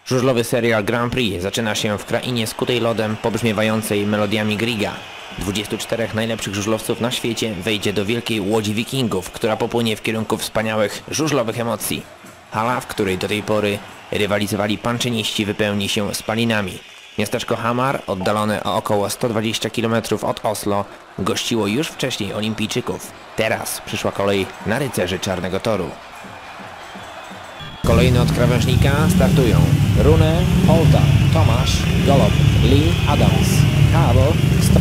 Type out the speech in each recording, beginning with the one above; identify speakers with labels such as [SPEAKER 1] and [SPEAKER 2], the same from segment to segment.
[SPEAKER 1] Żużlowy serial Grand Prix zaczyna się w krainie skutej lodem, pobrzmiewającej melodiami Griega. 24 najlepszych żużlowców na świecie wejdzie do wielkiej łodzi wikingów, która popłynie w kierunku wspaniałych żużlowych emocji. Hala, w której do tej pory rywalizowali panczyniści, wypełni się spalinami. Miasteczko Hamar, oddalone o około 120 km od Oslo, gościło już wcześniej olimpijczyków. Teraz przyszła kolej na rycerzy Czarnego Toru. Kolejne od krawężnika startują Rune, Holta, Tomasz, Golob, Lee, Adams, Cabo,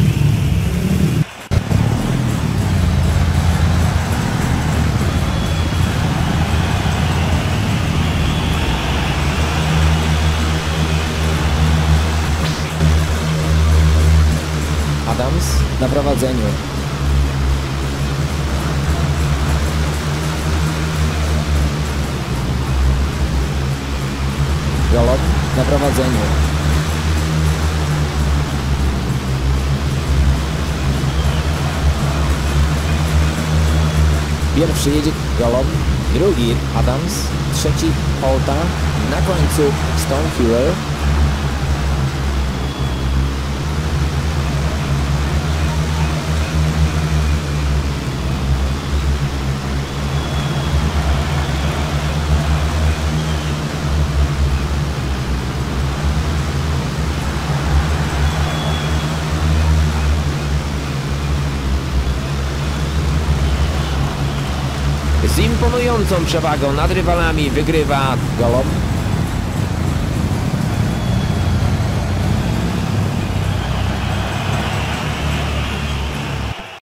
[SPEAKER 1] Adams na prowadzeniu. Golob na prowadzeniu. Pierwszy jedzie Golob, drugi Adams, trzeci Holta, na końcu Stonefuller. Z imponującą przewagą nad rywalami wygrywa Golob.